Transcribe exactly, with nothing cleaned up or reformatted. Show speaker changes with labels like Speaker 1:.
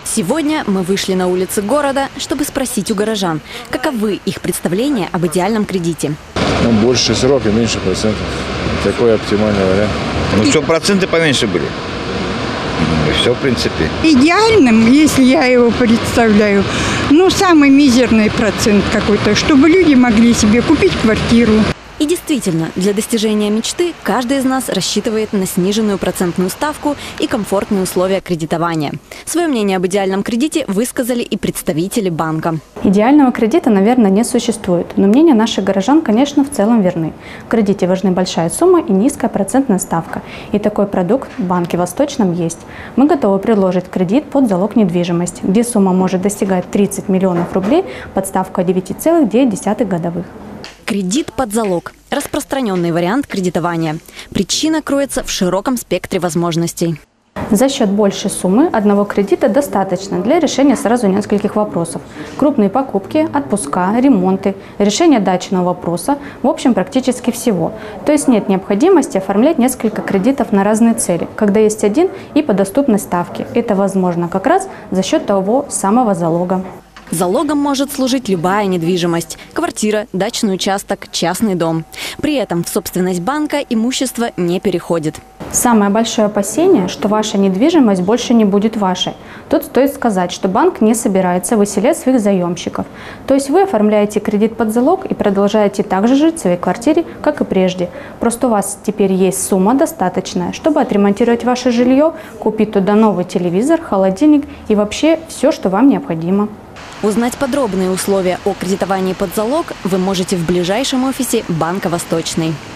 Speaker 1: Сегодня мы вышли на улицы города, чтобы спросить у горожан, каковы их представления об идеальном кредите.
Speaker 2: Ну, больше срок и меньше процентов. Такой оптимальный вариант.
Speaker 3: Ну, все, проценты поменьше были. И все, в принципе.
Speaker 4: Идеальным, если я его представляю, ну, самый мизерный процент какой-то, чтобы люди могли себе купить квартиру.
Speaker 1: И действительно, для достижения мечты каждый из нас рассчитывает на сниженную процентную ставку и комфортные условия кредитования. Свое мнение об идеальном кредите высказали и представители банка.
Speaker 5: Идеального кредита, наверное, не существует, но мнения наших горожан, конечно, в целом верны. В кредите важны большая сумма и низкая процентная ставка. И такой продукт в банке Восточном есть. Мы готовы предложить кредит под залог недвижимости, где сумма может достигать тридцати миллионов рублей под ставку девять целых девять десятых годовых.
Speaker 1: Кредит под залог – распространенный вариант кредитования. Причина кроется в широком спектре возможностей.
Speaker 5: За счет большей суммы одного кредита достаточно для решения сразу нескольких вопросов. Крупные покупки, отпуска, ремонты, решение дачного вопроса, в общем, практически всего. То есть нет необходимости оформлять несколько кредитов на разные цели, когда есть один и по доступной ставке. Это возможно как раз за счет того самого залога.
Speaker 1: Залогом может служить любая недвижимость – квартира, дачный участок, частный дом. При этом в собственность банка имущество не переходит.
Speaker 5: Самое большое опасение, что ваша недвижимость больше не будет вашей. Тут стоит сказать, что банк не собирается выселять своих заемщиков. То есть вы оформляете кредит под залог и продолжаете так же жить в своей квартире, как и прежде. Просто у вас теперь есть сумма достаточная, чтобы отремонтировать ваше жилье, купить туда новый телевизор, холодильник и вообще все, что вам необходимо.
Speaker 1: Узнать подробные условия о кредитовании под залог вы можете в ближайшем офисе Банка Восточный.